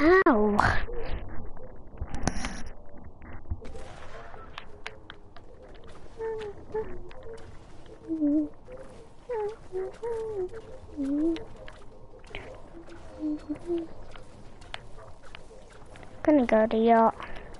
How? Gonna go to yacht.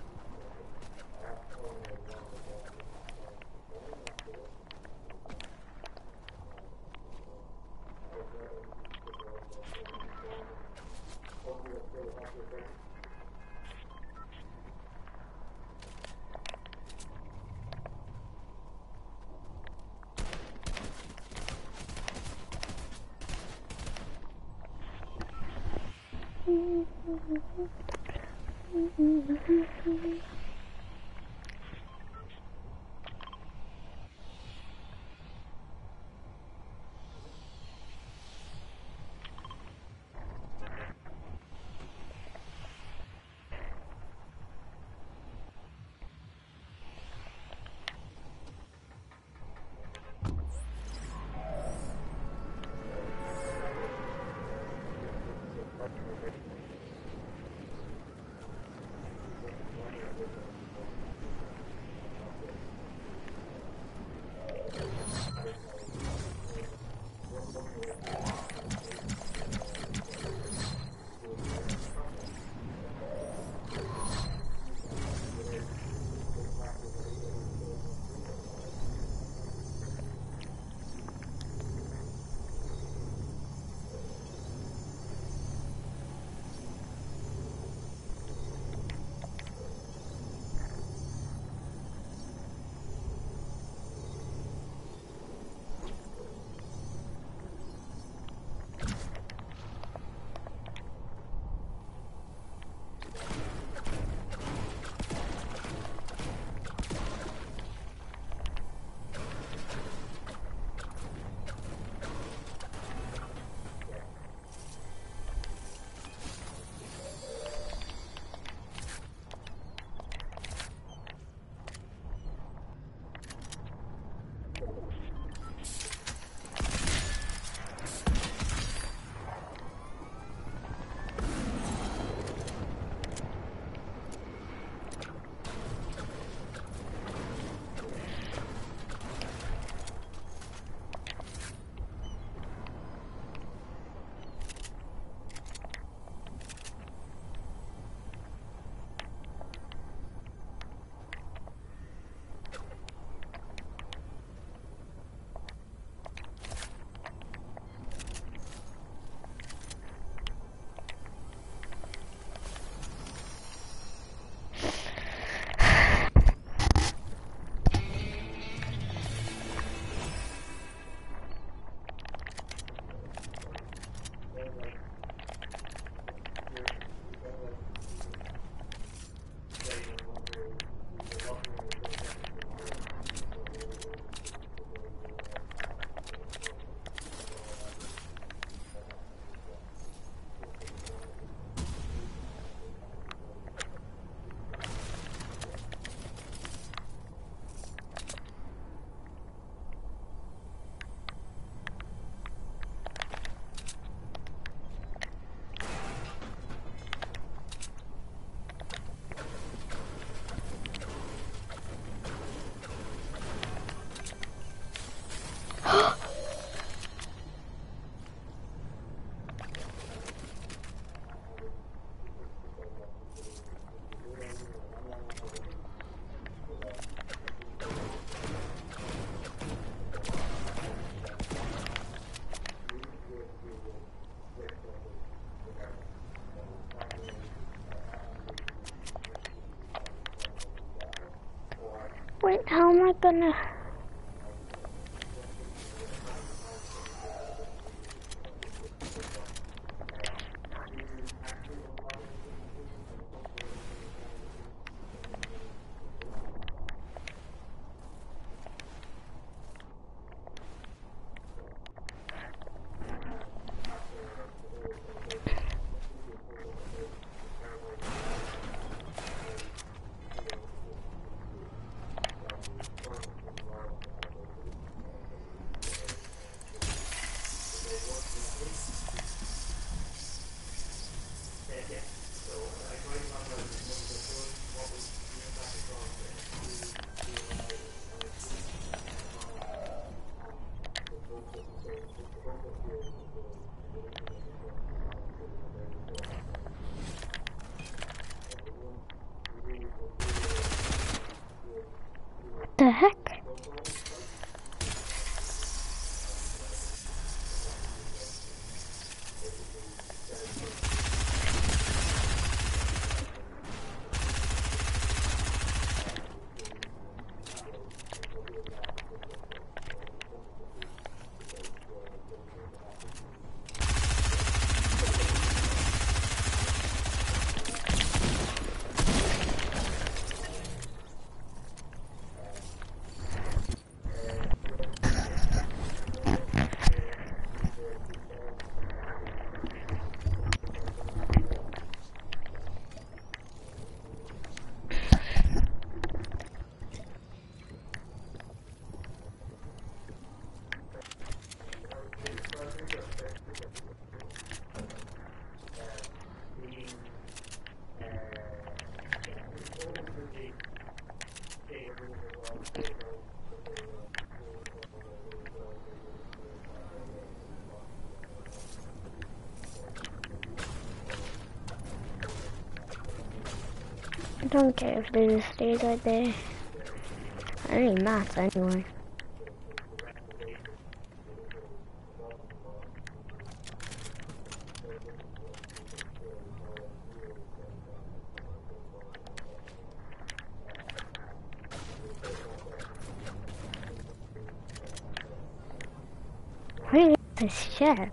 Wait, how am I gonna... The heck? I don't care if they just stay right there. I need maths anyway. Where is this ship?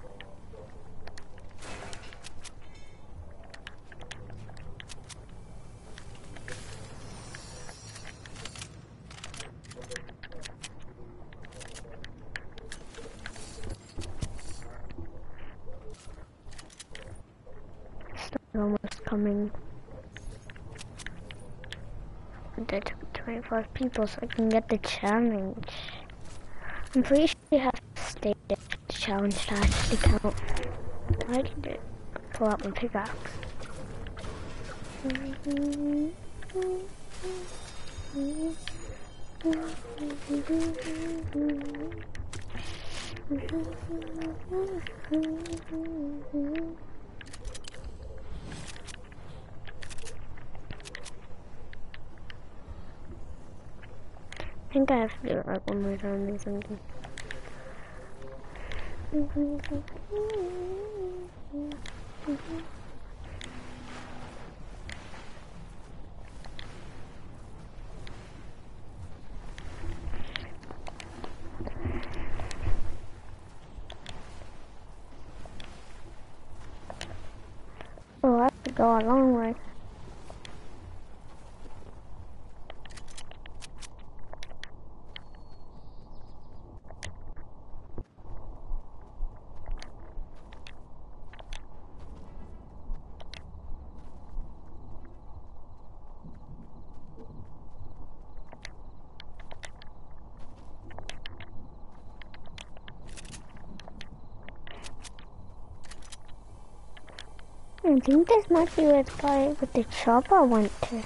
Almost coming. There to be 25 people so I can get the challenge. I'm pretty sure you have to stay there for the challenge to actually count. I need to pull out my pickaxe. I think I have to do it like one more time or something. Oh, I have to go a long way. I think this might be where the guy with the chopper went to.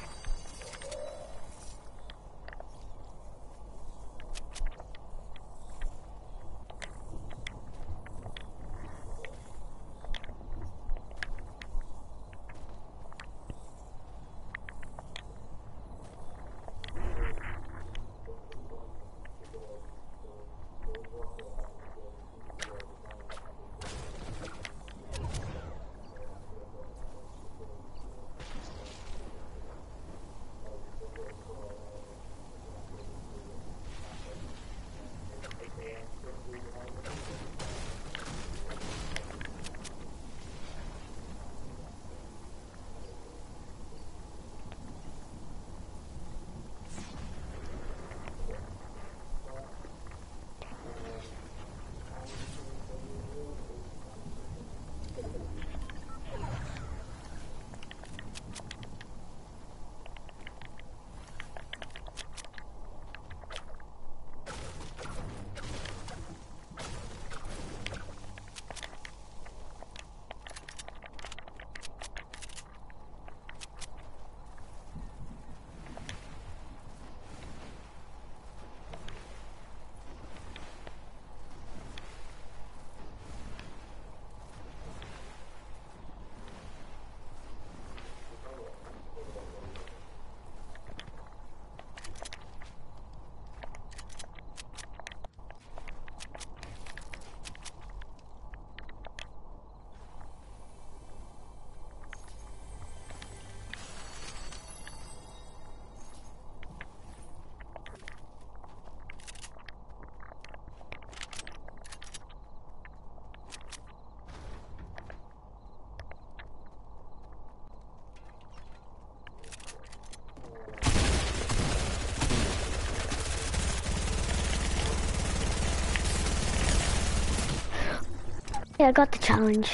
Yeah, I got the challenge.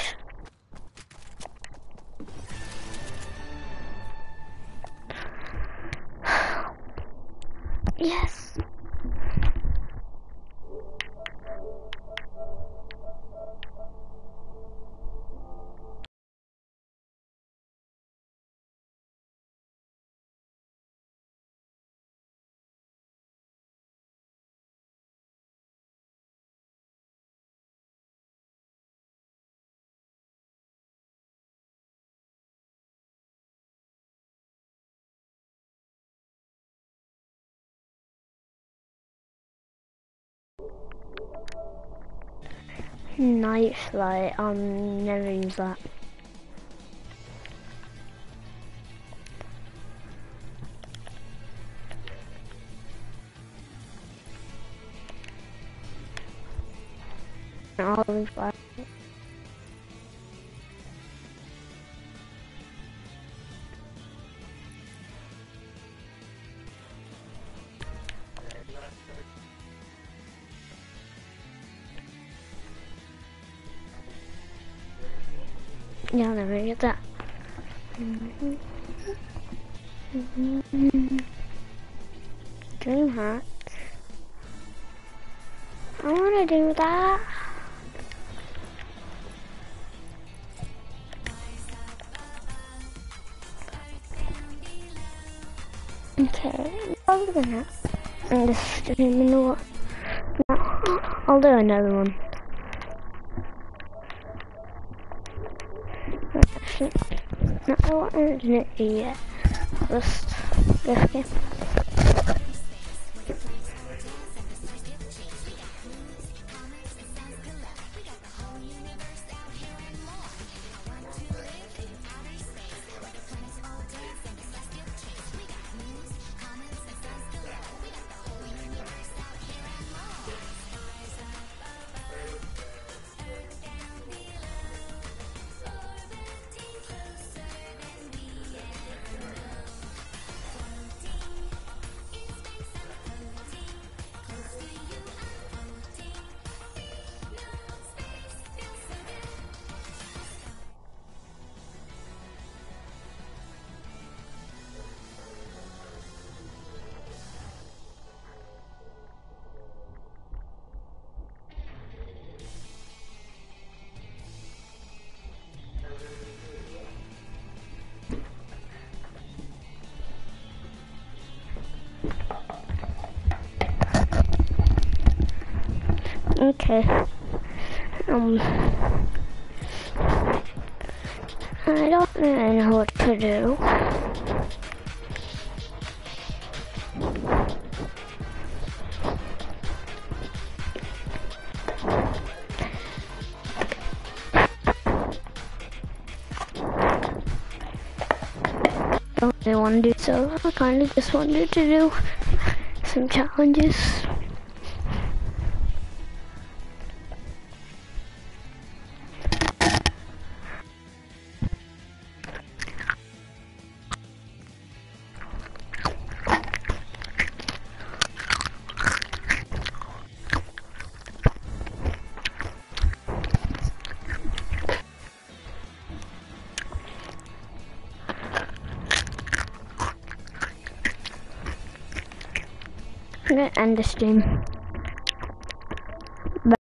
Yes. Night flight, never use that. I'll leave that. Yeah, I'll never get that. Dream hat. I wanna do that. Okay, I'll do that. And just didn't even know what. No, I'll do another one. No, I want to do it yet. Just okay. Okay. I don't really know what to do. Don't really want to do so. I kind of just wanted to do some challenges. I'm gonna end the stream.